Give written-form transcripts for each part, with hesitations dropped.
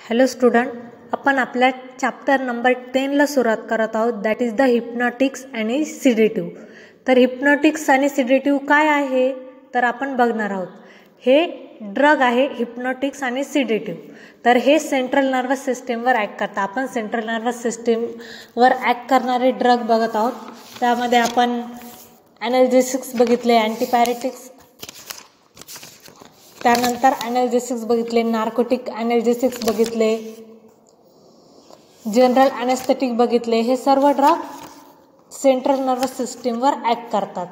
Hello student, आपण आपल्या chapter number 10 ला सुरुवात करत आहोत. दॅट इज द हिप्नॉटिक्स आणि सिडेटिव्ह. तर हिप्नॉटिक्स आणि सिडेटिव्ह काय आहे तर आपण बघणार आहोत. हे ड्रग आहे हिप्नॉटिक्स आणि सिडेटिव्ह. तर हे सेंट्रल नर्वस सिस्टीमवर ॲक्ट करतात. आपण सेंट्रल नर्वस सिस्टीमवर ॲक्ट करणारे ड्रग बघत आहोत. त्यामध्ये आपण ॲनल्जेसिक्स बघितले, अँटीपॅरेटिक्स, त्यानंतर ॲनल्जेसिक्स बघितले, नार्कोटिक ॲनल्जेसिक्स बघितले, जनरल ॲनेस्थेटिक बघितले. हे सर्व ड्रग सेंट्रल नर्वस सिस्टीमवर ॲक्ट करतात.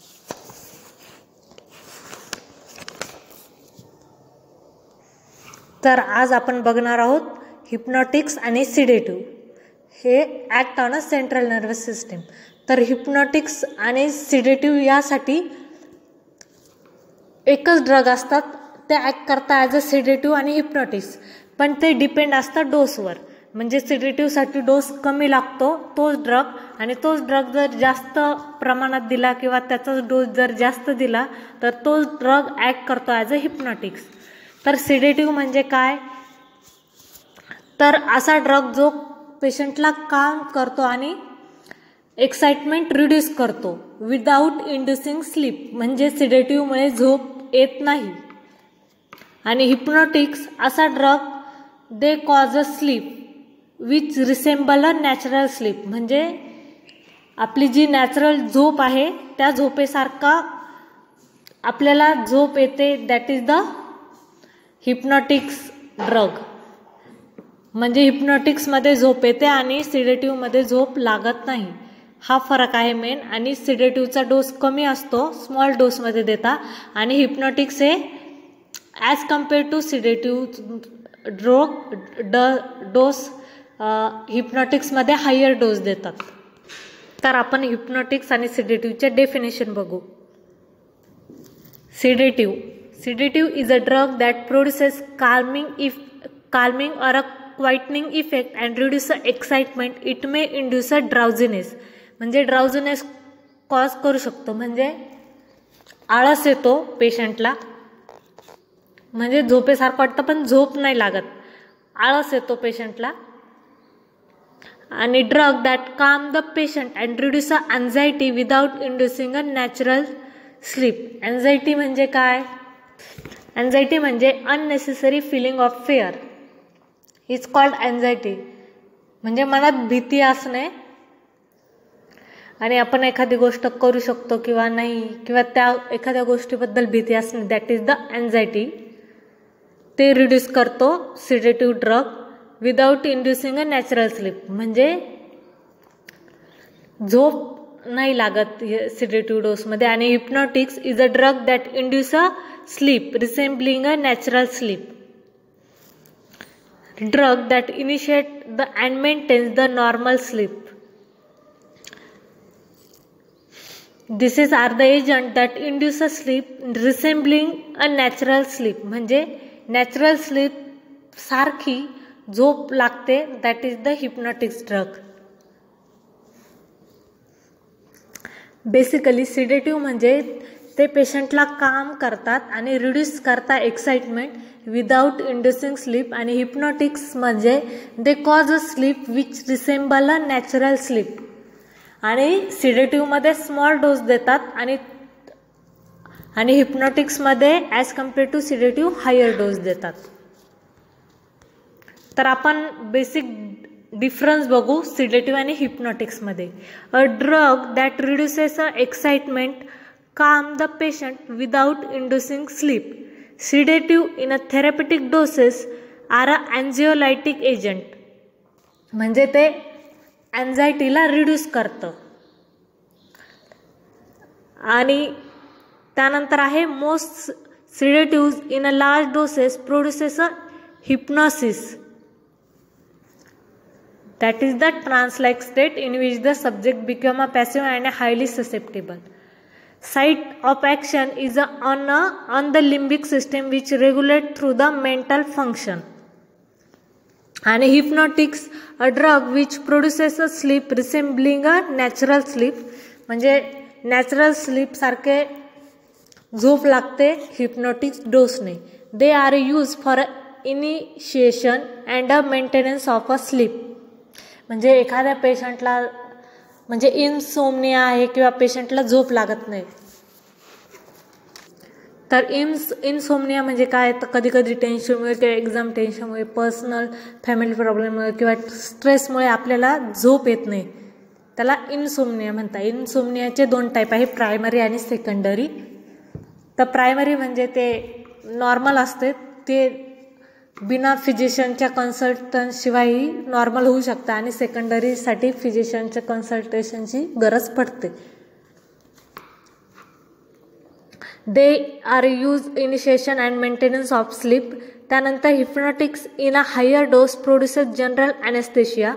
तर आज आपण बघणार आहोत हिप्नॉटिक्स आणि सिडेटिव्ह. हे act on a central nervous system. तर हिप्नॉटिक्स आणि सिडेटिव्ह यासाठी एकच ड्रग असतात. ते ॲक्ट करतात ॲज अ सिडेटिव्ह आणि हिप्नॉटिक्स, पण ते डिपेंड असतं डोसवर. म्हणजे सिडेटिव्हसाठी डोस कमी लागतो तोच ड्रग, आणि तोच ड्रग जर जास्त प्रमाणात दिला किंवा त्याचाच डोस जर जास्त दिला तर तोच ड्रग ॲक्ट करतो ॲज अ हिप्नॉटिक्स. तर सिडेटिव्ह म्हणजे काय तर असा ड्रग जो पेशंटला काम करतो आणि एक्साइटमेंट रिड्यूस करतो विदाऊट इंड्युसिंग स्लीप. म्हणजे सिडेटिव्हमुळे झोप येत नाही. आणि हिप्नॉटिक्स असा drug they cause a sleep which resemble a natural sleep. म्हणजे आपली जी नॅचरल झोप आहे त्या झोपेसारखा आपल्याला झोप येते. That is the hypnotics drug. म्हणजे हिप्नॉटिक्समध्ये झोप येते आणि सिडेटिव्हमध्ये झोप लागत नाही. हा फरक आहे मेन. आणि सिडेटिव्हचा डोस कमी असतो, स्मॉल डोसमध्ये देता, आणि हिप्नॉटिक्स हे as compare to sedative dose हिप्नॉटिक्समध्ये हायर डोस देतात. तर आपण हिप्नॉटिक्स आणि सिडेटिव्हचे डेफिनेशन बघू. Sedative is a drug that produces calming or a quietening effect and reduces excitement. It may induce a drowsiness. म्हणजे ड्राउझीनेस कॉज करू शकतो. म्हणजे आळस येतो पेशंटला, म्हणजे झोपेसारखं वाटतं पण झोप नाही लागत, आळस येतो पेशंटला. आणि drug that calm the patient and reduce anxiety without inducing a natural sleep. Anxiety म्हणजे काय? अँझायटी म्हणजे unnecessary feeling of fear is called anxiety. म्हणजे मनात भीती असणे आणि आपण एखादी गोष्ट करू शकतो किंवा नाही, किंवा त्या एखाद्या गोष्टीबद्दल भीती असणे, दॅट इज द अँझायटी. ते रिड्यूस करतो sedative drug without inducing a natural sleep. म्हणजे झोप नाही लागत सिडेटिव्ह डोसमध्ये. आणि hypnotics is a drug that induce a sleep resembling a natural sleep. Drug that initiate the and maintains the normal sleep. These are the agent that induce a sleep resembling a natural sleep. म्हणजे natural sleep सारखी झोप लागते. That is the hypnotics drug. Basically sedative म्हणजे ते पेशंटला काम करतात आणि रिड्यूस करतात एक्साइटमेंट विदाउट इंड्युसिंग स्लीप. आणि हिप्नॉटिक्स म्हणजे they cause a sleep which resemble a natural sleep. आणि सिडेटिव्हमध्ये स्मॉल डोस देतात आणि हिप्नॉटिक्समध्ये as compare to sedative higher dose देतात. तर आपण बेसिक डिफरन्स बघू सिडेटिव्ह आणि हिप्नॉटिक्समध्ये. A drug that reduces a excitement calm the patient without inducing sleep. Sedative in a therapeutic doses are a anxiolytic agent. म्हणजे ते अँझायटीला रिड्यूस करतं. आणि त्यानंतर आहे most sedative in a large doses produces a hypnosis. That is the trance like state in which the subject become a passive and highly susceptible. Site of action is on the limbic system which regulate through the mental function. And hypnotics a drug which produces a sleep resembling a natural sleep. म्हणजे natural sleep सारखे झोप लागते hypnotics डोसने. They are used for initiation and a maintenance of a sleep. म्हणजे एखाद्या पेशंटला म्हणजे insomnia आहे किंवा पेशंटला झोप लागत नाही, तर इन्सोमनिया म्हणजे काय, तर कधी कधी टेन्शनमुळे किंवा एक्झाम टेन्शनमुळे, पर्सनल फॅमिली प्रॉब्लेममुळे किंवा स्ट्रेसमुळे आपल्याला झोप येत नाही, त्याला इन्सोमनिया म्हणतात. इन्सोमनियाचे 2 टाईप आहे, प्रायमरी आणि सेकंडरी. तर प्रायमरी म्हणजे ते नॉर्मल असते, ते बिना फिजिशियनच्या कन्सल्टशिवायही नॉर्मल होऊ शकतं, आणि सेकंडरीसाठी फिजिशियनच्या कन्सल्टेशनची गरज पडते. They are use initiation and maintenance of sleep. त्यानंतर hypnotics in a higher dose produces general anaesthesia.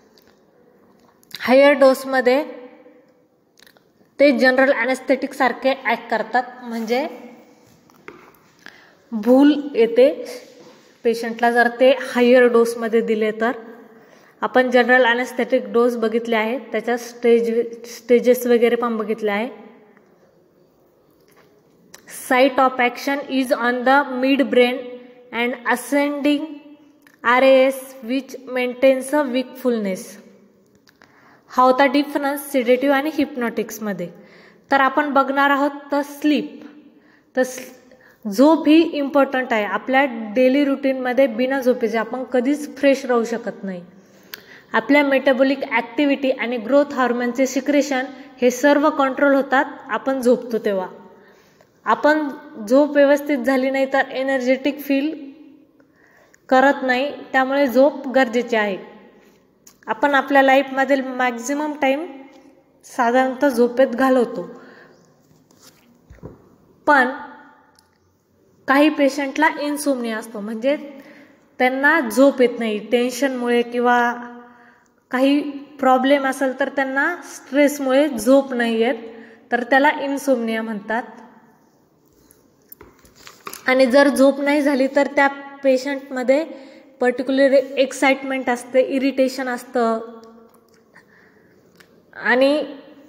Higher डोसमध्ये ते जनरल ॲनेस्थेटिक सारखे ॲक्ट करतात, म्हणजे भूल येते पेशंटला जर ते हायर डोसमध्ये दिले तर. आपण जनरल ॲनेस्थेटिक डोस बघितले आहे, त्याच्या स्टेजेस वगैरे पण बघितले आहे. Site of action is on the mid brain and ascending RAS which maintains a wakefulness. हा होता डिफरन्स सिडेटिव्ह आणि हिप्नॉटिक्समध्ये. तर आपण बघणार आहोत तर स्लीप. तर झोप ही इम्पॉर्टंट आहे. आपल्या डेली रुटीनमध्ये बिना झोपेचे आपण कधीच फ्रेश राहू शकत नाही. आपल्या मेटाबॉलिक ॲक्टिव्हिटी आणि ग्रोथ हार्मोनचे सिक्रेशन हे सर्व कंट्रोल होतात आपण झोपतो तेव्हा. आपण झोप व्यवस्थित झाली नाही तर एनर्जेटिक फील करत नाही, त्यामुळे झोप गरजेची आहे. आपण आपल्या लाईफमधील मॅक्झिमम टाईम साधारणतः झोपेत घालवतो, पण काही पेशंटला इन्सोमनिया असतो, म्हणजे त्यांना झोप येत नाही टेन्शनमुळे किंवा काही प्रॉब्लेम असेल तर त्यांना स्ट्रेसमुळे झोप नाही येत, तर त्याला इन्सोमनिया म्हणतात. आणि जर झोप नाही झाली तर त्या पेशंटमध्ये पर्टिक्युलर एक्साइटमेंट असते, इरिटेशन असतं, आणि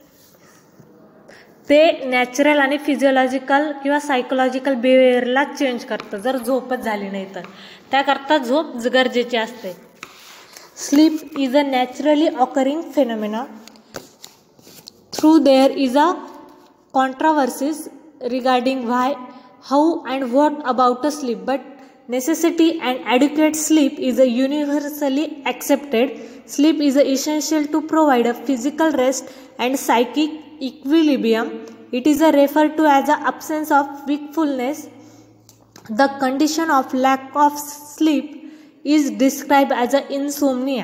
ते नॅचरल आणि फिजिओलॉजिकल किंवा सायकोलॉजिकल बिहेवियरला चेंज करतं जर झोपच झाली नाही तर. त्याकरता झोप गरजेची असते. Sleep is a naturally occurring phenomena. Through there is a controversies regarding why, how and what about a sleep, but necessity and adequate sleep is a universally accepted. Sleep is essential to provide a physical rest and psychic equilibrium. It is referred to as the absence of wakefulness. The condition of lack of sleep is described as a insomnia.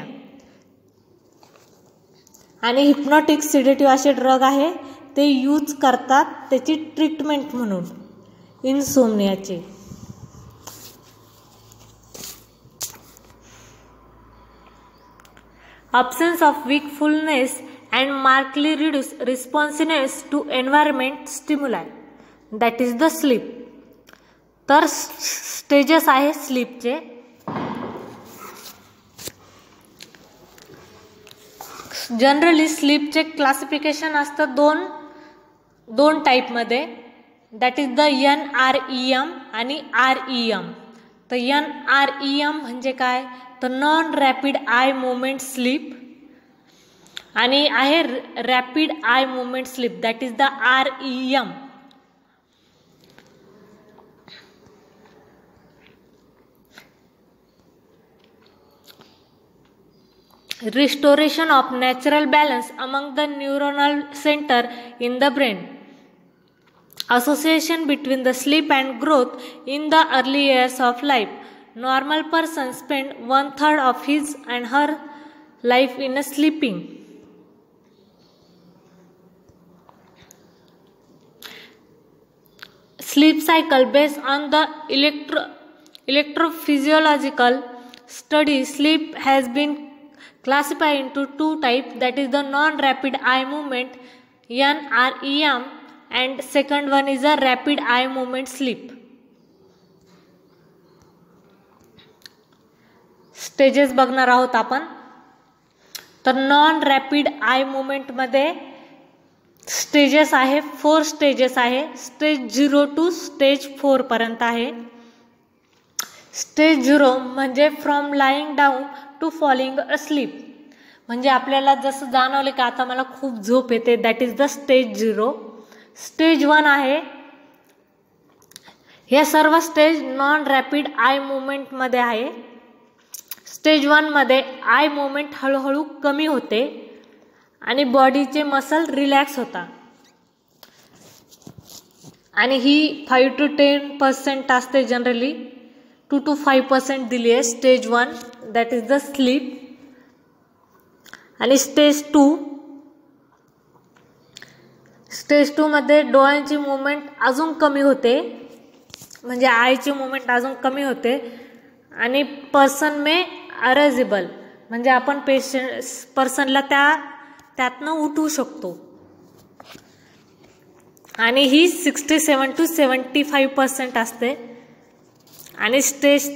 आणि हिप्नॉटिक्स सिडेटिव्ह असे drug आहे ते use करतात त्याची treatment म्हणून इन्सोमनियाची. Absence of wakefulness and markedly reduce responsiveness to environment stimuli, that is the sleep. तर stages आहे स्लीपचे. जनरली स्लीपचे क्लासिफिकेशन असतं दोन टाईपमध्ये, दॅट इज द NREM आणि REM. तर NREM म्हणजे काय, तर non rapid eye movement sleep, आणि आहे rapid eye movement sleep, that is the REM. Restoration of natural balance among the neuronal center in the brain. Association between the sleep and growth in the early years of life. Normal person spend 1/3 of his and her life in sleeping. Sleep cycle based on the electrophysiological study. Sleep has been classified into 2 types, that is the non-rapid eye movement NREM and second one is a rapid eye movement sleep. Stages बघणार आहोत आपण. तर non rapid eye movement मध्ये stages आहे, 4 stages आहे. Stage 0 to stage 4 पर्यंत आहे. Stage 0 म्हणजे from lying down to falling asleep, म्हणजे आपल्याला जसं जाणवलं की आता मला खूप झोप येते, that is the stage 0. Stage 1 आहे, हे सर्व स्टेज नॉन रॅपिड आय मुवमेंटमध्ये आहे. स्टेज 1 मध्ये आय मुवमेंट हळूहळू कमी होते आणि बॉडीचे मसल रिलॅक्स होतात, आणि ही 5 to 10% असते, जनरली 2 to 5% दिली आहे stage 1, that is the sleep. आणि स्टेज 2 मध्ये डोळ्यांची मुवमेंट अजून कमी होते, म्हणजे आयची मुवमेंट अजून कमी होते, आणि पर्सन मे अरेजेबल, म्हणजे आपण पर्सनला त्यातनं उठवू शकतो, आणि ही 67 to 75% असते. आणि स्टेज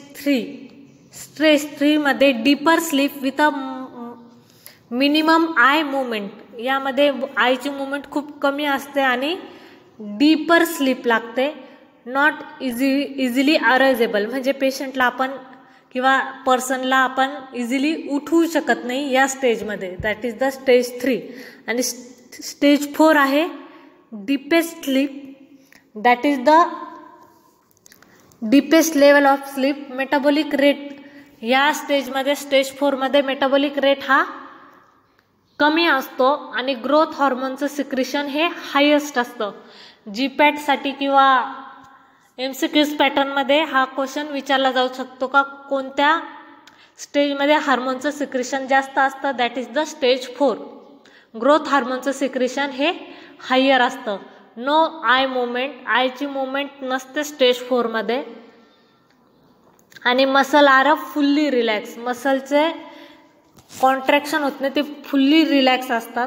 3 मध्ये deeper sleep with a minimum eye movement, यामध्ये आयची मुवमेंट खूप कमी असते आणि डीपर स्लीप लागते, नॉट इझिली अरेजेबल, म्हणजे पेशंटला आपण किंवा पर्सनला आपण इझिली उठवू शकत नाही या स्टेजमध्ये, दॅट इज द स्टेज 3. आणि स्टेज 4 आहे deepest sleep, that is the deepest level of sleep. Metabolic rate या स्टेजमध्ये, स्टेज 4 मध्ये मेटाबॉलिक रेट हा कमी असतो आणि ग्रोथ हॉर्मोनचं सिक्रेशन हे हायेस्ट असतं. जीपॅटसाठी किंवा MCQs पॅटर्नमध्ये हा क्वेश्चन विचारला जाऊ शकतो का कोणत्या स्टेजमध्ये हार्मोनचं सिक्रेशन जास्त असतं, that is the stage 4. Growth हार्मोनचं सिक्रेशन हे हायर असतं. नो आय मुवमेंट, आयची मुवमेंट नसते स्टेज 4 मध्ये, आणि मसल आर फुल्ली रिलॅक्स, मसलचे कॉन्ट्रॅक्शन होत नाही, ते फुल्ली रिलॅक्स असतात.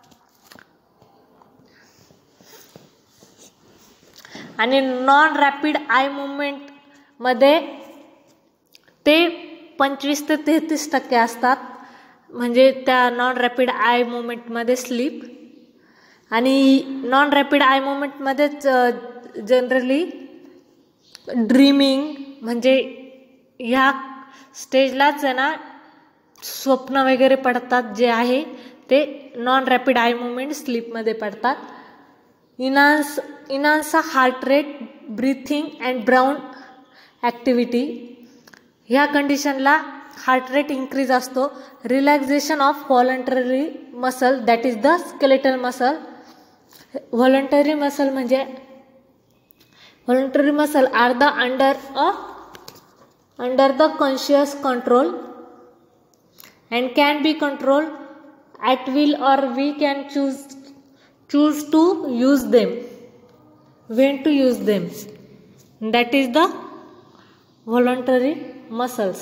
आणि नॉन रॅपिड आय मुवमेंट मध्ये ते 25 ते 33% असतात, म्हणजे त्या नॉन रॅपिड आय मुवमेंटमध्ये स्लीप. आणि नॉन रॅपिड आय मुवमेंटमध्येच जनरली ड्रीमिंग, म्हणजे ह्या स्टेजलाच आहे ना स्वप्न वगैरे पडतात, जे आहे ते नॉन रॅपिड आय मुवमेंट स्लीपमध्ये पडतात. Enhance heart rate, breathing and brain activity, ह्या कंडिशनला हार्ट रेट इन्क्रीज असतो. Relaxation of voluntary muscle, that is the skeletal muscle. Voluntary muscle are the under the conscious control and can be controlled at will, or we can choose to use them, when to use them, that is the voluntary muscles.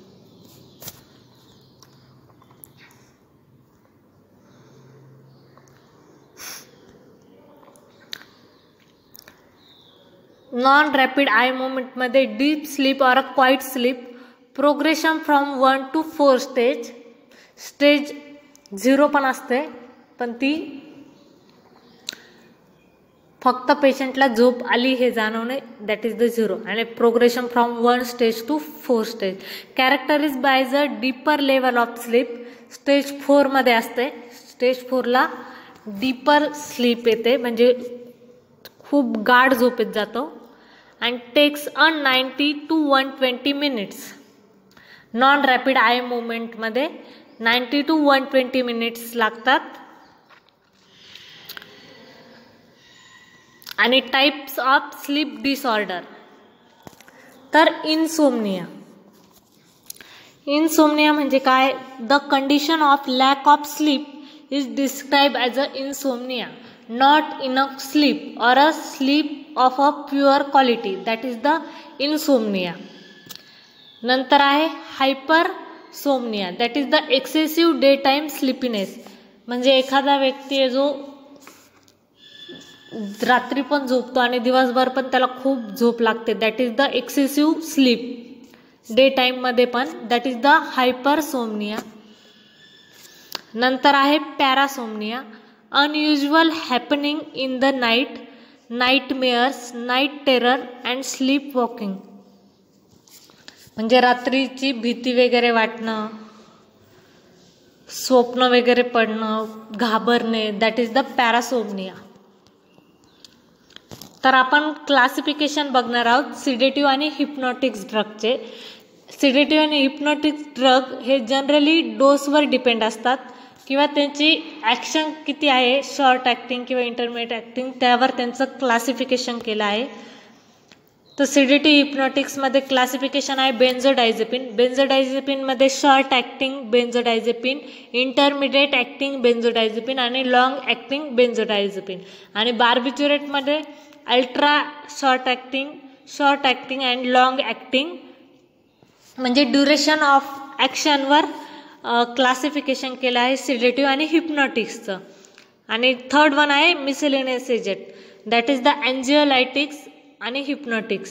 Non rapid eye movement मध्ये deep sleep और quiet sleep, progression from 1 to 4 stage. Stage 0 पण असते, पण ती फक्त पेशंटला झोप आली हे जाणवणे, दॅट इज द 0. आणि progression from 1 stage to 4 stage, characterise by the deeper level of sleep. Stage 4 मध्ये असते, स्टेज 4 ला डीपर स्लीप येते, म्हणजे खूप गाढ झोपेत जातो, and takes a 90 to 120 minutes. Non rapid eye मुवमेंटमध्ये 90 to 120 minutes लागतात. आणि टाइप्स ऑफ स्लीप डिसऑर्डर, तर इन्सोमनिया म्हणजे काय? The condition of lack of sleep is describe as a insomnia, not enough sleep or a sleep of a pure quality, that is the insomnia. नंतर आहे हायपरसोमनिया, that is the excessive daytime sleepiness, म्हणजे एखादा व्यक्ती आहे जो रात्री पण झोपतो आणि दिवसभर पण त्याला खूप झोप लागते, that is the excessive sleep day time मध्ये पण, दॅट इज द हायपरसोमनिया. नंतर आहे पॅरासोमनिया, unusual happening in the night, nightmares, night terror and sleepwalking. म्हणजे रात्रीची भीती वगैरे वाटणं, स्वप्न वगैरे पडणं, घाबरणे, दॅट इज द पॅरासोमनिया. तर आपण क्लासिफिकेशन बघणार आहोत सिडेटिव्ह आणि हिप्नॉटिक्स ड्रगचे. सिडेटिव्ह आणि हिप्नॉटिक्स ड्रग हे जनरली डोसवर डिपेंड असतात किंवा त्यांची ॲक्शन किती आहे, शॉर्ट ॲक्टिंग किंवा इंटरमिडिएट ॲक्टिंग, त्यावर त्यांचं क्लासिफिकेशन केलं आहे. तर सिडेटिव्ह हिप्नॉटिक्समध्ये क्लासिफिकेशन आहे बेन्झोडायझेपिन. बेन्झोडायझेपिनमध्ये short acting benzodiazepine, intermediate acting benzodiazepine आणि लॉंग ॲक्टिंग बेन्झोडायझेपिन. आणि बार्बिच्युरेटमध्ये ultra short acting and long acting, म्हणजे ड्युरेशन ऑफ ॲक्शनवर क्लासिफिकेशन केलं आहे सिडेटिव्ह आणि हिप्नॉटिक्सचं. आणि थर्ड वन आहे miscellaneous agent, that is the anxiolytics आणि हिप्नॉटिक्स.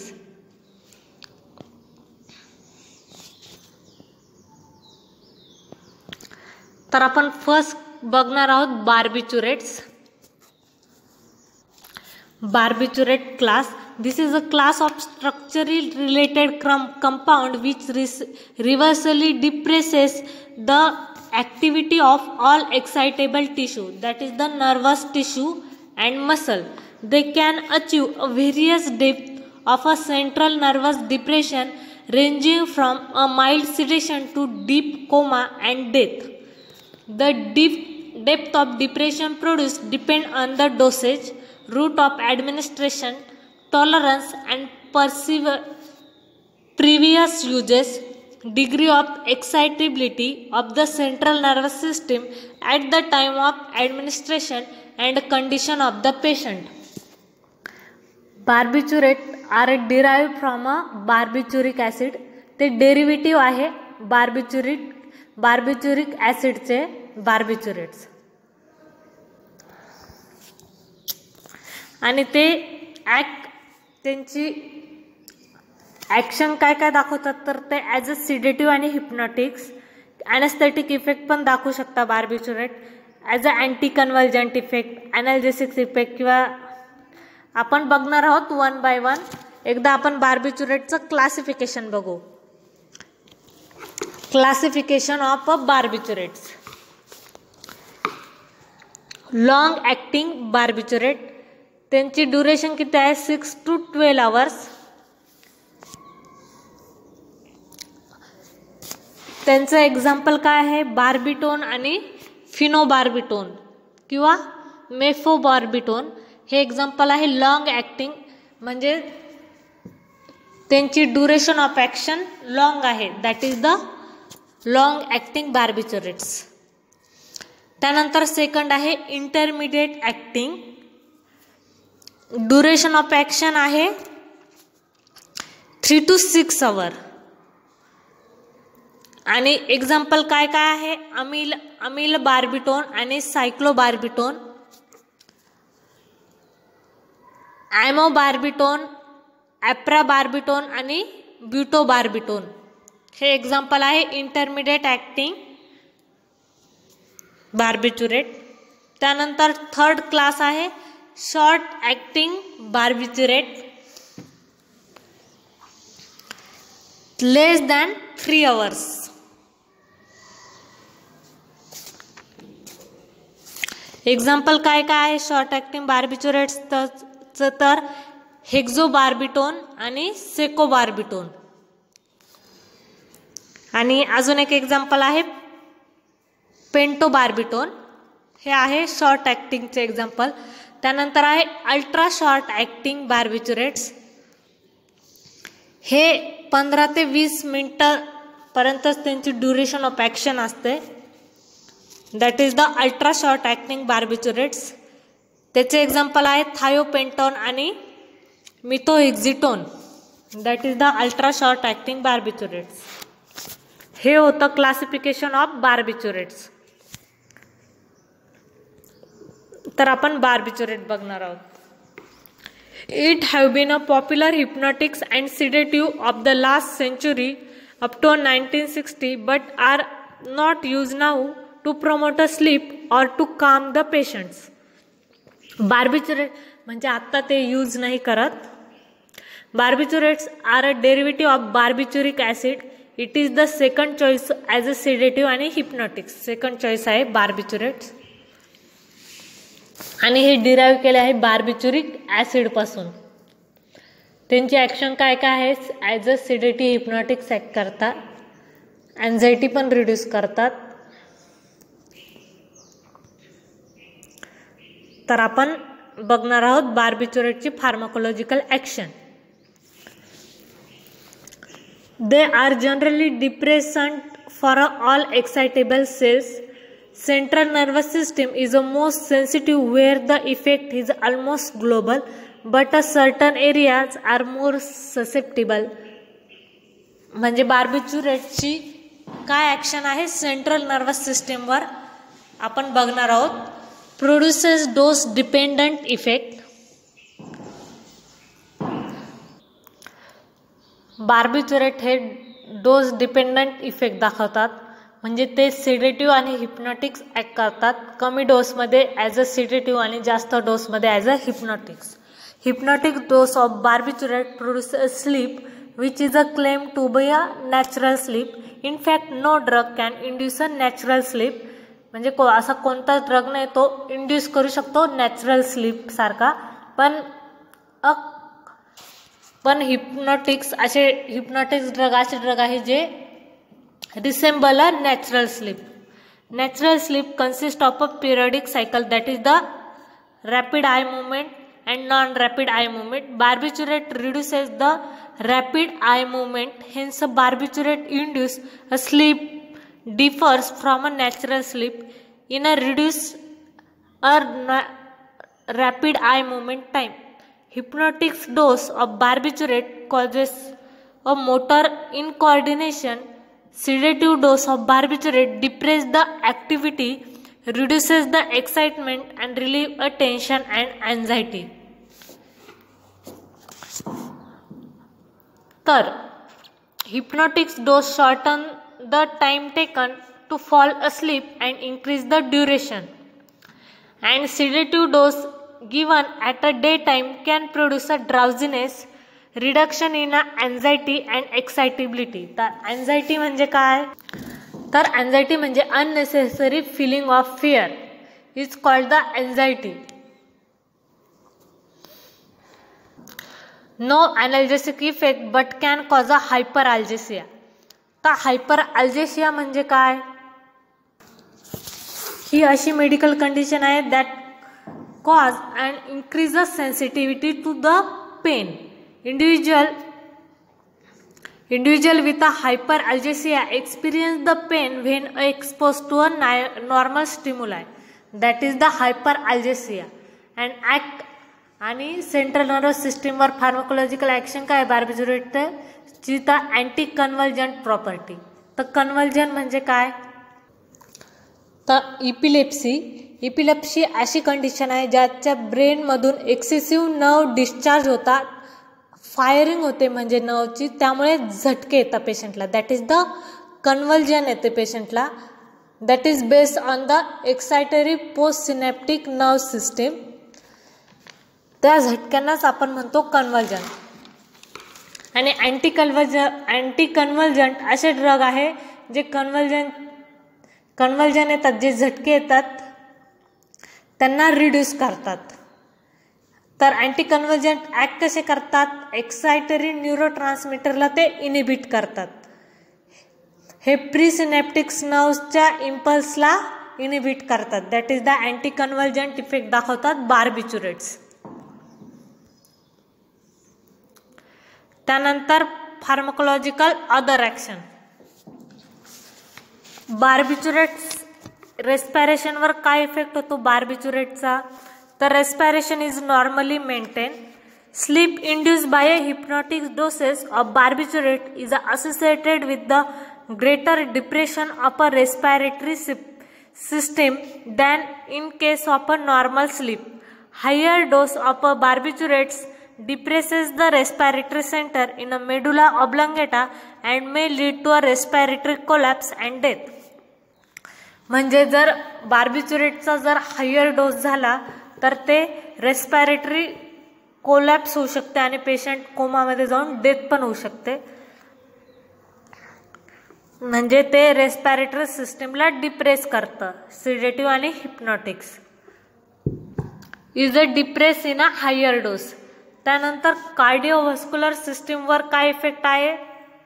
तर आपण फर्स्ट बघणार आहोत barbiturates. Barbiturate class. This is a class of structurally related compound which reversibly depresses the activity of all excitable tissue, that is the nervous tissue and muscle. They can achieve a various depth of a central nervous depression ranging from a mild sedation to deep coma and death. The deep depth of depression produced depend on the dosage, route of administration, tolerance and previous uses, degree of excitability of the central nervous system at the time of administration and condition of the patient. Barbiturates are derived from a barbituric acid. ते derivative आहे barbituric ॲसिडचे बार्बिच्युरेट्स. आणि ते त्यांची action काय काय दाखवतात तर ते ॲज अ सिडेटिव्ह आणि हिप्नॉटिक्स, ॲनेस्थेटिक इफेक्ट पण दाखवू शकता barbiturate, as a anticonvulsant effect, analgesics effect, किंवा आपण बघणार आहोत वन बाय वन. एकदा आपण बार्बिच्युरेटचं क्लासिफिकेशन बघू. Classification of barbiturates. Long acting barbiturate, त्यांची ड्युरेशन किती आहे 6 to 12 hours. त्यांचं एक्झाम्पल काय आहे बार्बिटोन आणि फिनोबार्बिटोन किंवा मेफोबार्बिटोन हे एक्झाम्पल आहे लॉंग ॲक्टिंग, म्हणजे त्यांची ड्युरेशन ऑफ ॲक्शन लॉंग आहे, that is the long acting barbiturates. त्यानंतर सेकंड आहे intermediate acting, duration of action आहे 3 to 6 hours. आणि एक्झाम्पल काय काय आहे अमिल बार्बिटोन आणि सायक्लोबार्बिटोन, ॲमोबार्बिटोन, ॲप्राबार्बिटोन आणि ब्युटोबार्बिटोन हे एक्झाम्पल आहे इंटरमिडिएट ॲक्टिंग बार्बिच्युरेट. त्यानंतर थर्ड क्लास आहे short acting barbiturate, less than 3 hours. Example काय काय आहे शॉर्ट ॲक्टिंग बार्बिच्युरेट्सचं तर हेक्झोबार्बिटोन आणि सेकोबार्बिटोन. आणि अजून एक एक्झाम्पल आहे पेंटोबार्बिटोन, हे आहे शॉर्ट ॲक्टिंगचे एक्झाम्पल. त्यानंतर आहे अल्ट्रा शॉर्ट ॲक्टिंग बार्बिच्युरेट्स, हे 15 ते 20 मिनिटापर्यंतच त्यांची ड्युरेशन ऑफ ॲक्शन असते, that is the ultra short acting barbiturates. त्याचे एक्झाम्पल आहे थायोपेंटोन आणि methohexitone, that is the ultra short acting barbiturates. हे होतं क्लासिफिकेशन ऑफ बार्बिच्युरेट्स. तर आपण बार्बिच्युरेट बघणार आहोत. It have been a popular hypnotics and sedative of the last century up to 1960 but are not use now to promote a sleep or to calm the patients. Barbiturate म्हणजे आत्ता ते use नाही करत, Barbiturates are a derivative of barbituric acid. It is the second choice as a sedative आणि hypnotics. Second choice आहे barbiturates आणि हे derive केले आहे बार्बिच्युरिक ॲसिड पासून. त्यांची ॲक्शन काय काय आहे? As a sedative hypnotics act करतात, अँझायटी पण रिड्यूस करतात. तर आपण बघणार आहोत बार्बिच्युरेटची pharmacological action. They are generally depressant for all excitable cells. Central nervous system is the most sensitive where the effect is almost global, but certain areas are more susceptible. म्हणजे बार्बिच्युरेटची काय action आहे central nervous सिस्टीमवर आपण बघणार आहोत. Produces dose dependent effect. Barbiturate हे dose dependent effect दाखवतात, म्हणजे ते सिडेटिव्ह आणि हिप्नॉटिक्स ॲक्ट करतात. कमी डोसमध्ये ॲज अ सिडेटिव्ह आणि जास्त डोसमध्ये as a hypnotics. Hypnotic dose of barbiturate produce a sleep which is a claim to be a natural sleep. In fact no drug can induce a natural sleep. म्हणजे असा कोणताच drug नाही तो induce करू शकतो नॅचरल स्लीप सारखा. पण हिप्नॉटिक्स drug असे ड्रग आहे जे resemble a natural sleep. Natural sleep consists of a periodic cycle, that is the rapid eye movement and non-rapid eye movement. Barbiturate reduces the rapid eye movement, hence a barbiturate induced a sleep differs from a natural sleep in a reduced rapid eye movement time. Hypnotic dose of barbiturate causes a motor incoordination. Sedative dose of barbiturate depresses the activity, reduces the excitement and relieve a tension and anxiety. तर hypnotic dose shorten the time taken to fall asleep and increase the duration. And sedative dose given at a daytime can produce a drowsiness, reduction in anxiety and excitability. तर anxiety म्हणजे काय? तर anxiety म्हणजे unnecessary feeling of fear is called the anxiety. No analgesic effect but can cause a hyperalgesia. तर hyperalgesia म्हणजे काय? ही अशी मेडिकल कंडिशन आहे that cause and increase the sensitivity to the pain. Individual with a hyperalgesia experience the pain when exposed to a normal stimuli, that is the hyperalgesia. And act आणि central nervous सिस्टीमवर pharmacological action काय बार्बिच्युरेटची? तर anti कन्व्हल्जंट property. तर कन्व्हल्जन म्हणजे काय? तर epilepsy अशी कंडिशन आहे ज्याच्या ब्रेनमधून एक्सेसिव्ह नर्व डिस्चार्ज होतात, फायरिंग होते म्हणजे नर्वची, त्यामुळे झटके येतात पेशंटला. दॅट इज द कन्व्हल्जन येते पेशंटला. That is based on the excitatory post synaptic nerve system. त्या झटक्यांनाच आपण म्हणतो कन्व्हल्जन. आणि अँटी कन्व्हल्जंट असे ड्रग आहे जे कन्व्हल्जन येतात, जे झटके येतात त्यांना रिड्यूस करतात. तर अँटी कन्व्हल्जंट ॲक्ट कसे करतात? एक्सायटरी न्यूरोट्रान्समीटरला ते इनिबिट करतात. हे प्रीसिनॅप्टिक्स नर्व्सच्या इम्पल्सला इनिबिट करतात. That is the anticonvulsant effect दाखवतात बार्बिच्युरेट्स. त्यानंतर फार्माकोलॉजिकल अदर ॲक्शन. बार्बिच्युरेट्स रेस्पिरेशनवर काय इफेक्ट होतो बार्बिच्युरेटचा? तर respiration is normally maintain. Sleep induced by a hypnotic doses of barbiturate is associated with the greater depression of a respiratory system than in case of a normal sleep. Higher dose of a barbiturates depresses the respiratory center in a medulla oblongata and may lead to a respiratory collapse and death. म्हणजे जर बार्बिच्युरेटचा जर higher dose झाला तर ते respiratory collapse होऊ शकते आणि patient कोमामध्ये जाऊन डेथ पण होऊ शकते. म्हणजे ते रेस्पिरेटरी सिस्टीमला डिप्रेस करतं. सिडेटिव्ह आणि hypnotics is a depress in a higher dose. त्यानंतर कार्डिओव्हास्क्युलर सिस्टीमवर काय इफेक्ट आहे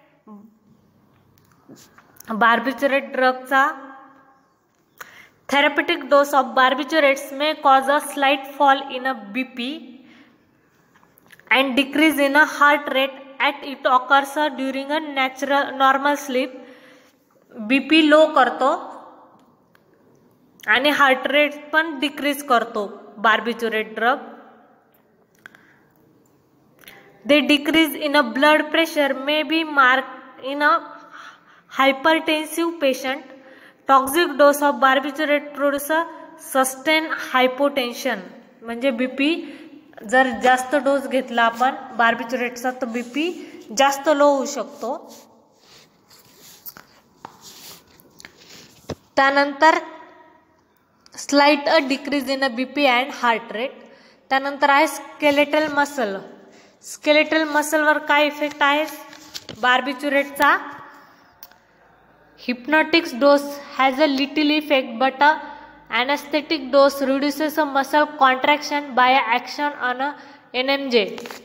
बार्बिच्युरेट ड्रगचा. Therapeutic dose of barbiturates may cause a slight fall in a BP and decrease in a heart rate at it occurs during a normal sleep. BP low करतो आणि heart rate पण decrease करतो barbiturate drug. The decrease in a blood pressure may be marked in a hypertensive patient. Toxic dose of barbiturate produce sustained hypotension. म्हणजे BP जर जास्त dose घेतला आपण बार्बिच्युरेटचा तर बीपी जास्त लो होऊ शकतो. त्यानंतर slight a decrease in a BP and heart rate. त्यानंतर आहे स्केलेटल मसल. स्केलेटल मसलवर काय इफेक्ट आहे बार्बिच्युरेटचा. Hypnotic dose has a little effect, but anesthetic dose reduces a muscle contraction by action on a NMJ.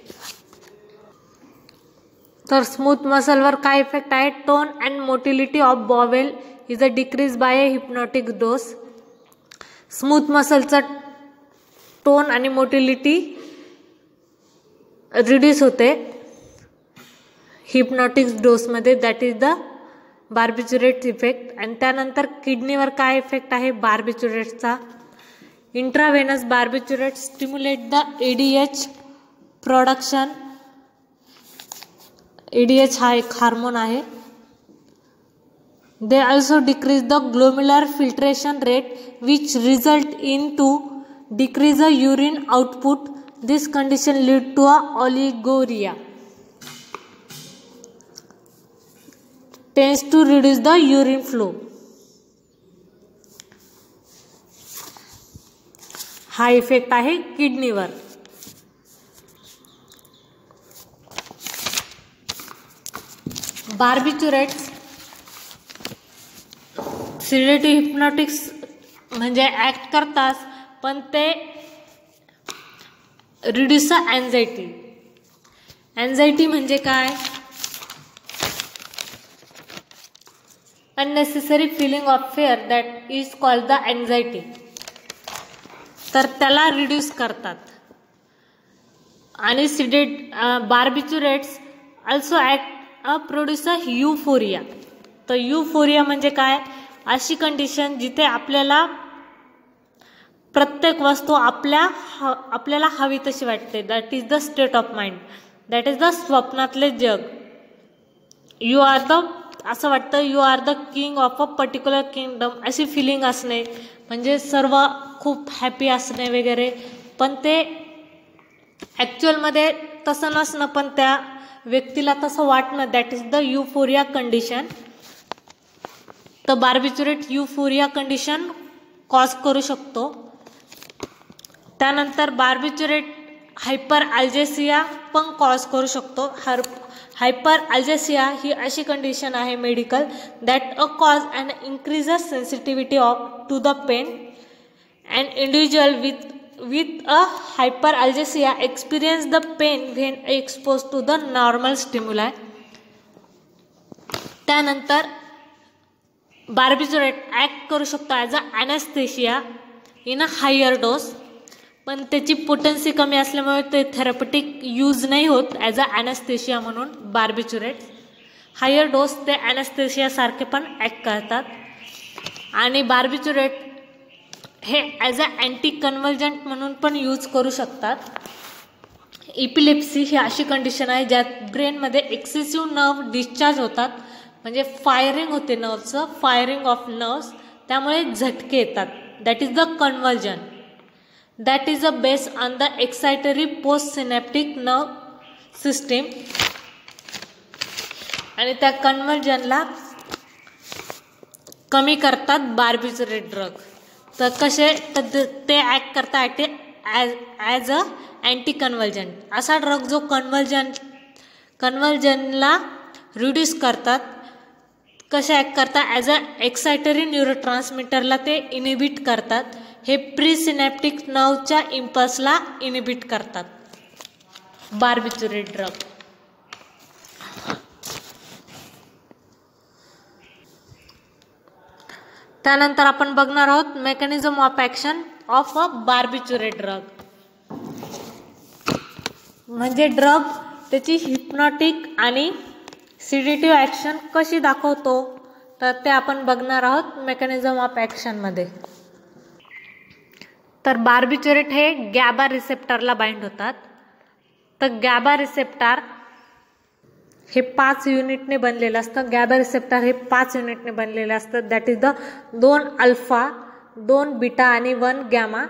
तर smooth मसलवर काय effect आहे. Tone and motility of bowel is a decrease by a hypnotic dose. Smooth मसलचा tone आणि motility reduce होते hypnotic डोसमध्ये. That is the barbiturate effect. आणि त्यानंतर किडनीवर काय इफेक्ट आहे बार्बिच्युरेटचा. Intravenous barbiturate stimulate the ADH production. ADH हा एक हार्मोन आहे. They also decrease the glomerular filtration rate which result in to decrease a urine output. This condition lead to a oliguria. Tends to reduce the urine flow. हा effect आहे किडनीवर. बार्बिच्युरेट्स सिडेटिव्ह हिप्नॉटिक्स म्हणजे act करतात पण ते रिड्यूस अँझायटी. अँझायटी म्हणजे काय unnecessary feeling of fear that is called the anxiety. तर त्याला रिड्यूस करतात. आणि barbiturates also act produce a euphoria. तर युफोरिया म्हणजे काय अशी कंडिशन जिथे आपल्याला प्रत्येक वस्तू आपल्याला हवी तशी वाटते. That is the state of mind. That is the स्वप्नातले जग. यू आर द असं वाटतं you are the king of a particular kingdom अशी फिलिंग असणे म्हणजे सर्व खूप हॅपी असणे वगैरे. पण ते ॲक्च्युअलमध्ये तसं नसणं पण त्या व्यक्तीला तसं वाटणं that is the euphoria condition. तर बार्बिच्युरेट युफोरिया कंडिशन कॉज करू शकतो. त्यानंतर बार्बिच्युरेट हायपर अल्जेसिया पण कॉज करू शकतो. हायपर अल्जेसिया ही अशी कंडिशन आहे medical that a cause and increases sensitivity to the pain. And individual with a hyperalgesia experience the pain when expose to the normal stimuli. त्यानंतर barbiturate act करू शकतो as a anaesthesia in a higher dose. पण त्याची potency कमी असल्यामुळे ते थेरapeutic use नाही होत ॲज अ ॲनेस्थेशिया म्हणून. बार्बिच्युरेट हायर डोस ते ॲनेस्थेशियासारखे पण ॲक्ट करतात. आणि बार्बिच्युरेट हे ॲज अ अँटी कन्व्हल्जंट म्हणून पण यूज करू शकतात. इपिलेप्सी ही अशी कंडिशन आहे ज्यात ब्रेनमध्ये एक्सेसिव्ह नर्व डिस्चार्ज होतात. म्हणजे फायरिंग होते नर्वचं. फायरिंग ऑफ नर्व्स त्यामुळे झटके येतात. That is the convulsion. That is based on the excitatory postsynaptic nerve system. आणि त्या कन्व्हर्जनला कमी करतात बार्बिच्युरेट ड्रग. तर कसे तर ते ॲक्ट करतात ॲज अ अँटी कन्व्हल्जन. असा ड्रग जो कन्व्हल्जनला रिड्यूस करतात, कसे ॲक्ट करतात, ॲज अ एक्सायटरी न्यूरोट्रान्समीटरला ते इनिबिट करतात. हे प्रीसिनॅप्टिक नर्वच्या इम्पल्सला इनिबिट करतात बार्बिच्युरेट ड्रग. त्यानंतर आपण बघणार आहोत mechanism of action of a barbiturate drug. म्हणजे ड्रग त्याची हिप्नॉटिक आणि सिडेटिव्ह ॲक्शन कशी दाखवतो, तर ते आपण बघणार आहोत मेकॅनिझम ऑफ ॲक्शनमध्ये. तर बार्बिच्युरेट हे गॅबा रिसेप्टरला बाइंड होतात. तर गॅबा रिसेप्टर हे 5 युनिटने बनलेलं असतं. गॅबा रिसेप्टर हे 5 युनिटने बनलेलं असतं. That is the 2 alpha, 2 beta आणि 1 गॅमा.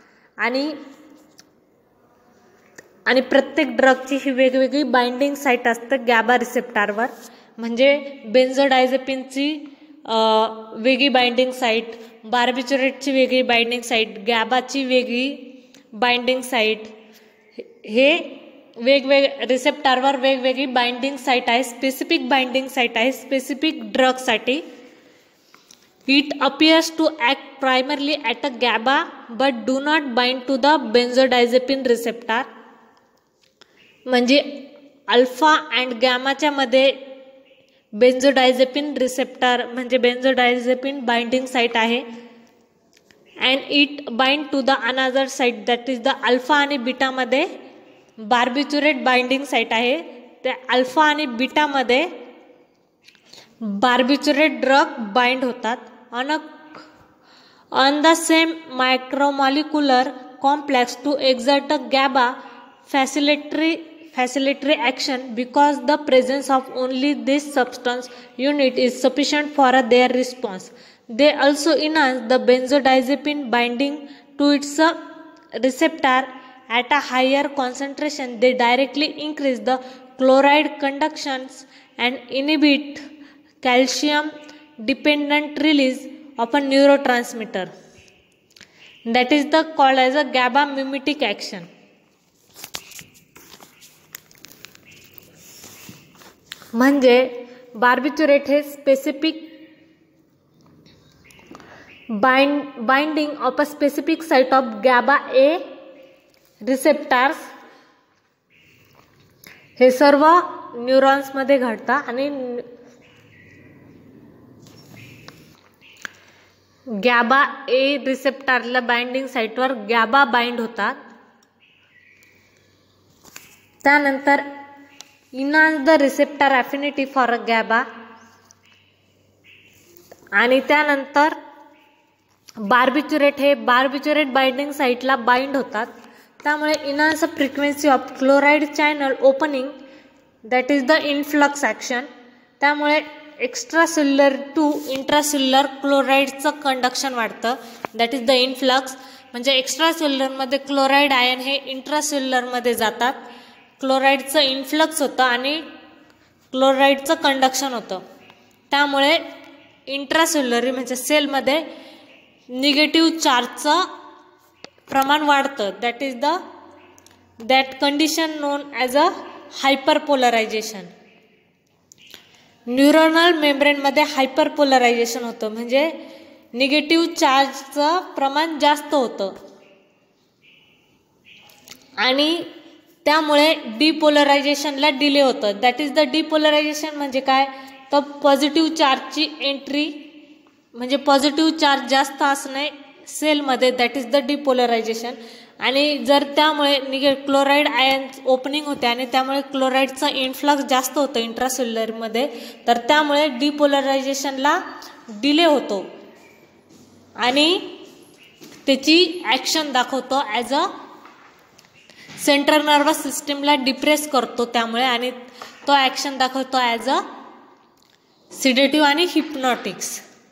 आणि प्रत्येक ड्रगची ही वेगवेगळी बाइंडिंग साईट असतं गॅबा रिसेप्टरवर. म्हणजे बेन्झोडायझेपिनची वेगळी बाइंडिंग साईट, बार्बिच्युरेटची वेगळी बाइंडिंग साईट, गॅबाची वेगळी बाइंडिंग साईट. हे वेगवेगळे रिसेप्टरवर वेगवेगळी बाइंडिंग साईट आहे, स्पेसिफिक बाइंडिंग साईट आहे स्पेसिफिक ड्रगसाठी. It appears to act primarily at a GABA but do not bind to the benzodiazepine receptor. म्हणजे अल्फा अँड गॅमाच्या मध्ये बेन्झोडायझेपिन रिसेप्टर म्हणजे बेन्झोडायझेपिन बाइंडिंग साईट आहे. And it bind to the another site that is the alpha आणि बीटामध्ये barbiturate binding site आहे. त्या alpha आणि बीटामध्ये बार्बिच्युरेट ड्रग बाइंड होतात on the same मायक्रोमॉलिक्युलर complex to exert a GABA facilitatory action because the presence of only this substance unit is sufficient for their response. They also enhance the benzodiazepine binding to its receptor at a higher concentration. They directly increase the chloride conductions and inhibit calcium dependent release of a neurotransmitter. That is called as a GABA mimetic action. म्हणजे barbiturate हे specific binding of a specific site of GABA A receptors हे सर्व न्यूरॉन्समध्ये घडतात. आणि Gabba ए रिसेप्टरला binding साइटवर Gabba bind होतात. त्यानंतर enhance the receptor affinity for a GABA. आणि त्यानंतर बार्बिच्युरेट बाइंडिंग साईटला बाइंड होतात. त्यामुळे enhance frequency of chloride channel opening that is the influx action. त्यामुळे एक्स्ट्रासेल्युलर टू इंट्रासेल्युलर क्लोराईडचं कंडक्शन वाढतं. That is the influx. म्हणजे एक्स्ट्रासेल्युलरमध्ये क्लोराईड आयन हे इंट्रासेल्युलरमध्ये जातात. क्लोराईडचं इन्फ्लक्स होतं आणि क्लोराईडचं कंडक्शन होतं. त्यामुळे इंट्रासेल्युलरी म्हणजे सेलमध्ये निगेटिव्ह चार्जचं प्रमाण वाढतं. That condition known as a hyperpolarization. Neuronal मेम्ब्रेनमध्ये हायपरपोलरायझेशन होतं म्हणजे निगेटिव्ह चार्जचं प्रमाण जास्त होतं आणि त्यामुळे डिपोलरायझेशनला डिले होतं. दॅट इज द डिपोलरायझेशन म्हणजे काय, तर पॉझिटिव्ह चार्जची एंट्री म्हणजे पॉझिटिव्ह चार्ज जास्त असणे सेलमध्ये, दॅट इज द डिपोलरायझेशन. आणि जर त्यामुळे क्लोराईड आयन ओपनिंग होते आणि त्यामुळे क्लोराईडचं इन्फ्लक्स जास्त होतं इंट्रासेल्युलरमध्ये, तर त्यामुळे डिपोलरायझेशनला डिले होतो आणि त्याची ॲक्शन दाखवतो ॲज अ सेंट्रल नर्वस सिस्टीमला डिप्रेस करतो त्यामुळे. आणि तो ॲक्शन दाखवतो ॲज अ सिडेटिव्ह आणि हिप्नॉटिक्स.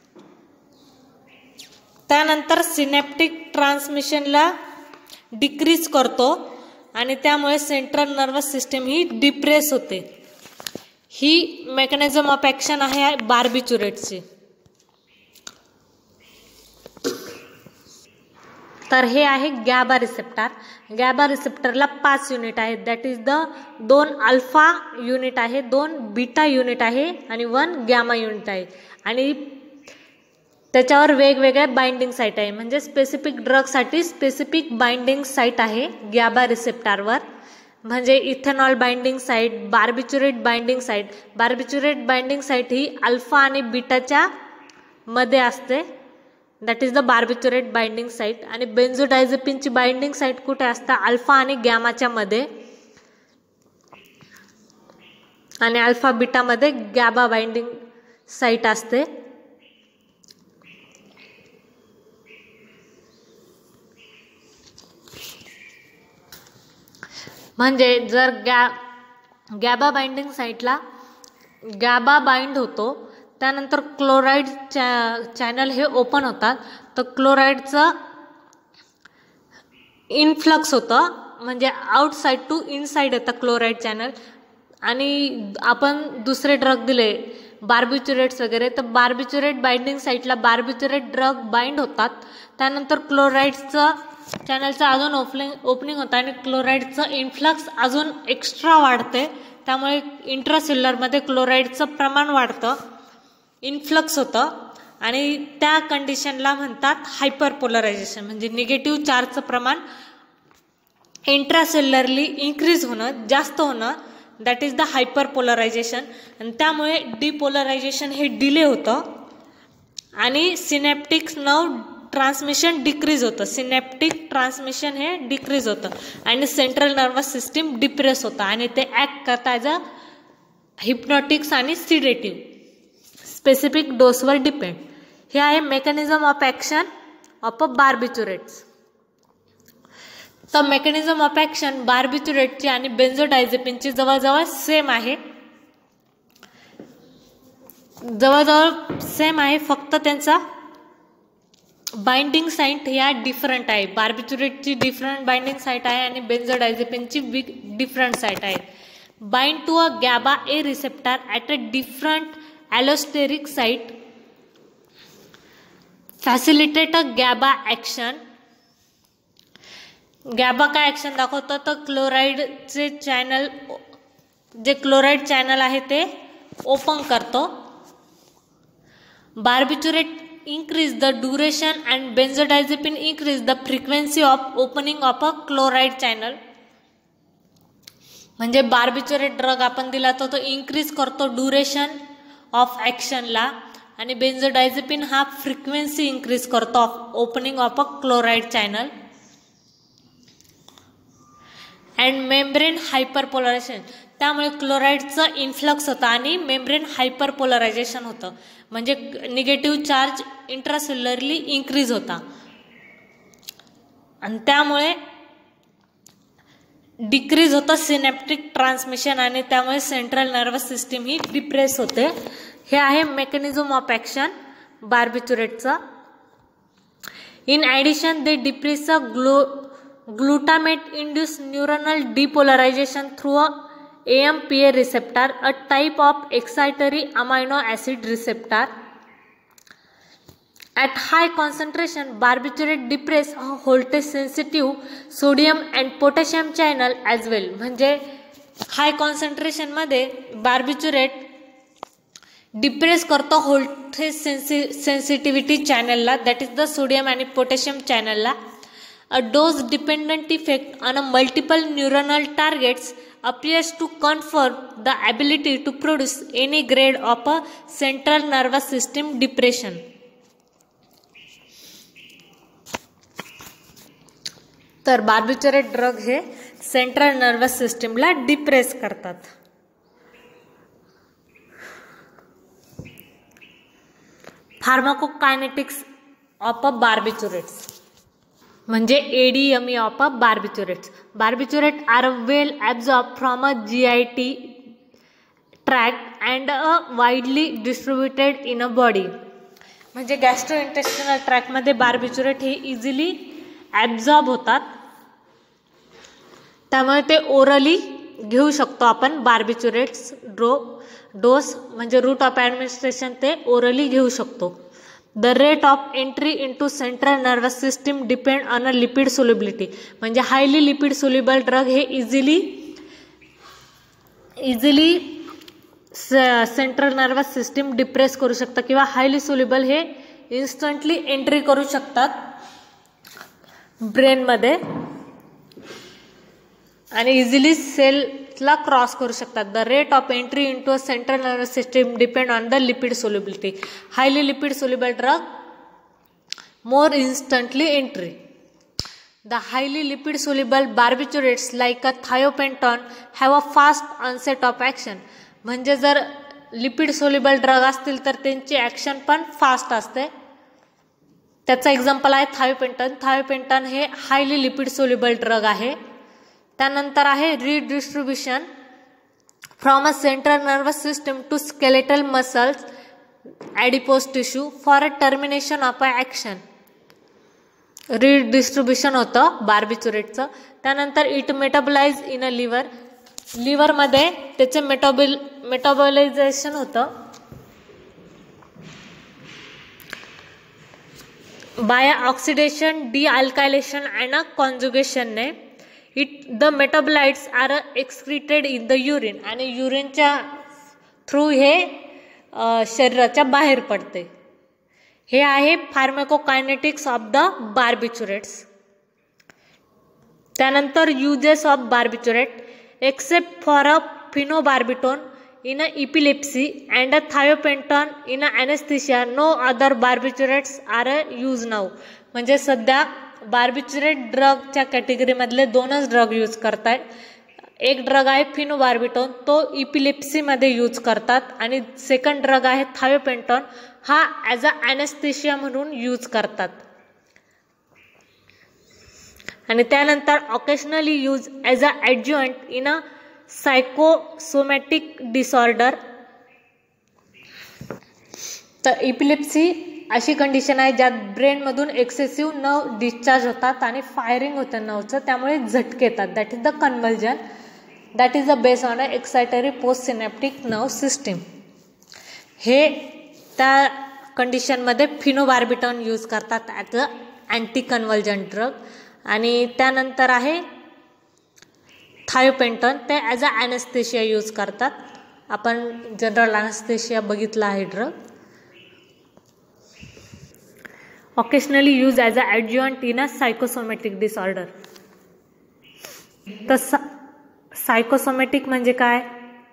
त्यानंतर सिनॅप्टिक ट्रान्समिशनला डिक्रीज करतो आणि त्यामुळे सेंट्रल नर्वस सिस्टीम ही डिप्रेस होते. ही मेकॅनिझम ऑफ ॲक्शन आहे बार्बिच्युरेटची. तर हे आहे गॅबा रिसेप्टर. गॅबा रिसेप्टरला 5 युनिट आहेत. That is the 2 alpha unit आहे, 2 बीटा युनिट आहे आणि 1 गॅमा युनिट आहे. आणि त्याच्यावर वेगवेगळ्या बाइंडिंग साईट आहे. म्हणजे स्पेसिफिक ड्रगसाठी स्पेसिफिक बाइंडिंग साईट आहे गॅबा रिसेप्टरवर. म्हणजे ethanol binding site, barbiturate binding site. Barbiturate binding site ही अल्फा आणि बीटाच्या मध्ये असते. That is the barbiturate binding site. आणि बेन्झोडायझेपिनची बाइंडिंग साईट कुठे असते? अल्फा आणि गॅमाच्या मध्ये. आणि अल्फा बीटामध्ये गॅबा बाइंडिंग साईट असते. म्हणजे जर गॅबा बाइंडिंग साईटला गॅबा बाइंड होतो, त्यानंतर क्लोराईड चॅनल हे ओपन होतात, तर क्लोराईडचं इनफ्लक्स होतं. म्हणजे आउटसाईड टू इनसाईड येतं क्लोराईड चॅनल. आणि आपण दुसरे ड्रग दिले बार्बिच्युरेट्स वगैरे, तर बार्बिच्युरेट बाइंडिंग साईटला बार्बिच्युरेट ड्रग बाइंड होतात. त्यानंतर क्लोराईडचं चॅनलचं अजून ओपनिंग होतं आणि क्लोराईडचं इन्फ्लक्स अजून एक्स्ट्रा वाढते. त्यामुळे इंट्रासेल्युलरमध्ये क्लोराईडचं प्रमाण वाढतं, इन्फ्लक्स होतं. आणि त्या कंडिशनला म्हणतात हायपरपोलरायझेशन. म्हणजे निगेटिव्ह चार्जचं प्रमाण इंट्रासेल्युलरली इन्क्रीज होणं, जास्त होणं, दॅट इज द हायपरपोलरायझेशन. आणि त्यामुळे डिपोलरायझेशन हे डिले होतं आणि सिनॅप्टिक नर्व ट्रान्समिशन डिक्रीज होतं. सिनॅप्टिक ट्रान्समिशन हे डिक्रीज होतं आणि सेंट्रल नर्वस सिस्टीम डिप्रेस होतं. आणि ते ॲक्ट करता ॲज अ हिप्नॉटिक्स आणि सिडेटिव्ह. Specific डोसवर depend. हे आहे mechanism of action of a barbiturates. तर मेकॅनिझम ऑफ ॲक्शन बार्बिच्युरेटची आणि बेन्झोडायझेपिनची जवळजवळ सेम आहे. जवळजवळ सेम आहे, फक्त त्यांचा बाइंडिंग साईट ह्या डिफरंट आहे. बार्बिच्युरेटची डिफरंट बाइंडिंग साईट आहे आणि बेन्झोडायझेपिनची डिफरंट साईट आहे. Bind to a GABA A receptor at a different allosteric site, facilitate a GABA action. GABA काय ॲक्शन दाखवतं? तर क्लोराईडचे चॅनल, जे क्लोराईड चॅनल आहे ते ओपन करतो. Barbiturate increase the duration and benzodiazepine increase the frequency of opening of a chloride channel. म्हणजे barbiturate drug आपण दिला तो इन्क्रीज करतो ड्युरेशन ऑफ ॲक्शनला आणि बेन्झोडायझेपिन हा फ्रिक्वेन्सी इन्क्रीज करतो opening of a chloride channel. And membrane hyperpolarization, त्यामुळे क्लोराईडचं इन्फ्लक्स होतं आणि मेम्ब्रेन हायपरपोलरायझेशन होतं. म्हणजे निगेटिव्ह चार्ज इंट्रासेल्युलरली इन्क्रीज होता आणि त्यामुळे डिक्रीज होतं सिनॅप्टिक ट्रान्समिशन आणि त्यामुळे सेंट्रल नर्वस सिस्टीम ही डिप्रेस होते. हे आहे मेकॅनिझम ऑफ ॲक्शन बार्बिच्युरेटचं. In addition they depress a glutamate induce neuronal depolarization through a AMPA receptor, a type of excitatory amino acid receptor. At high concentration, barbiturate depress a voltage sensitive sodium and potassium channel as well. म्हणजे high concentration मध्ये barbiturate depress करतो voltage sensitivity चॅनलला, that is the sodium आणि potassium चॅनलला. A dose dependent effect on a multiple neuronal targets appears to confer the ability to produce any grade of a central nervous system depression. तर barbiturate drug हे central nervous सिस्टीमला depress करतात. Pharmacokinetics of a barbiturates म्हणजे ADME of a barbiturates. Barbiturate are well absorb from a GIT tract and a widely distributed in a body. म्हणजे gastro intestinal ट्रॅक्टमध्ये barbiturate हे easily absorb होतात, त्यामुळे ते orally घेऊ शकतो आपण. बार्बिच्युरेट्स डोस म्हणजे रूट ऑफ ॲडमिनिस्ट्रेशन ते ओरली घेऊ शकतो. The rate of entry into central nervous system depend on a lipid solubility. म्हणजे हायली लिपिड सोल्युबल ड्रग हे easily central nervous system depress करू शकतात किंवा हायली सोल्युबल हे इन्स्टंटली एंट्री करू शकतात ब्रेनमध्ये आणि इझिली सेलला क्रॉस करू शकतात. The rate of entry into a central nervous system depend on the lipid solubility. Highly lipid soluble drug more instantly entry. The highly lipid soluble barbiturates like a thiopenton have a fast onset of action. म्हणजे जर lipid soluble drug असतील तर त्यांची action पण fast असते. त्याचं example आहे थायोपेंटन. थायोपेंटन हे हायली लिपिड सोल्युबल ड्रग आहे. त्यानंतर आहे redistribution from a central nervous system to skeletal muscles adipose tissue for a termination of a action. Redistribution होतं बार्बिच्युरेटचं. त्यानंतर it metabolize in a liver. लिव्हरमध्ये त्याचं मेटाबोलायझेशन होतं बाय ऑक्सिडेशन, डिअल्कायलेशन अँड कॉन्जुगेशनने. The metabolites are excreted in the urine. आणि युरिनच्या through हे शरीराच्या बाहेर पडते. हे आहे फार्माकोकायनेटिक्स ऑफ द बार्बिच्युरेट्स. त्यानंतर uses of barbiturate. Except for a phenobarbitone in a epilepsy and a thiopentone in a anaesthesia no other barbiturates are use now. म्हणजे सध्या बार्बिच्युरेट ड्रगच्या कॅटेगरीमधले 2च ड्रग यूज करतात. एक ड्रग आहे फिनोबार्बिटोन, तो इपिलेप्सीमध्ये यूज करतात. आणि सेकंड ड्रग आहे थायोपेंटॉन, हा ॲज अ ॲनेस्थेशिया म्हणून यूज करतात. आणि त्यानंतर occasionally use as a adjuvant in a psychosomatic disorder. तर इपिलेप्सी अशी कंडिशन आहे ज्यात ब्रेनमधून एक्सेसिव्ह नर्व डिस्चार्ज होतात आणि फायरिंग होतं नर्वचं, त्यामुळे झटके येतात. That is the convulsion. That is the base on a excitatory post synaptic nerve system. हे त्या कंडिशनमध्ये फिनोबार्बिटॉन यूज करतात as a anti convulsion drug. आणि त्यानंतर आहे थायोपेंटॉन, ते ॲज अ ॲनेस्थेशिया यूज करतात. आपण जनरल ॲनेस्थेशिया बघितला आहे drug. Occasionally use as a adjuvant in a psychosomatic disorder. तर सायकोसोमॅटिक म्हणजे काय?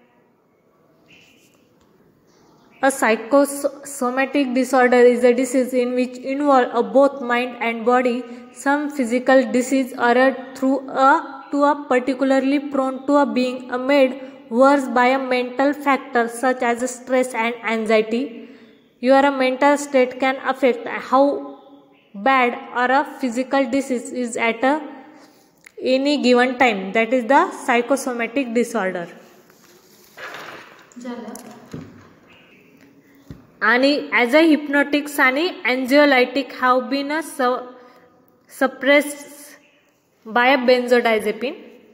A psychosomatic disorder is a disease in which involve both mind and body, some physical disease or to a particularly prone to a being made worse by a mental factor such as stress and anxiety. Your mental state can affect how bad or a physical disease is at any given time. That is the psychosomatic disorder. आणि as a hypnotics आणि anxiolytic have been a suppress by a benzodiazepine.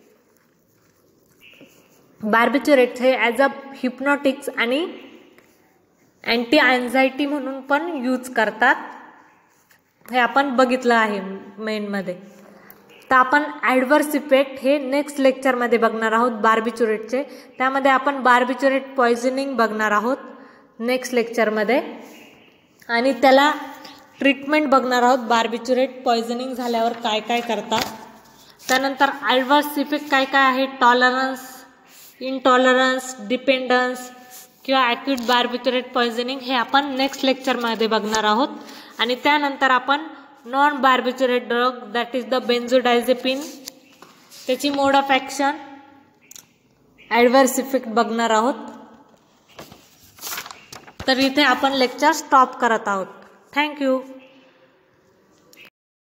Barbiturates हे as a hypnotics आणि anti anxiety म्हणून पण use करतात. हे आपण बघितलं आहे मेनमध्ये. तर आपण ॲडव्हर्स इफेक्ट हे नेक्स्ट लेक्चरमध्ये बघणार आहोत बार्बिच्युरेटचे. त्यामध्ये आपण बार्बिच्युरेट पॉयझनिंग बघणार आहोत नेक्स्ट लेक्चरमध्ये. आणि त्याला ट्रीटमेंट बघणार आहोत. बार्बिच्युरेट पॉयझनिंग झाल्यावर काय काय करतात. त्यानंतर ॲडव्हर्स इफेक्ट काय काय आहे, टॉलरन्स, इंटॉलरन्स, डिपेंडन्स किंवा ॲक्यूट बार्बिच्युरेट पॉयझनिंग हे आपण नेक्स्ट लेक्चरमध्ये बघणार आहोत. आणि त्यानंतर आपण non barbiturate drug that is the benzodiazepine, त्याची mode of action, adverse effect बघणार आहोत. तर इथे आपण लेक्चर स्टॉप करत आहोत. थँक्यू.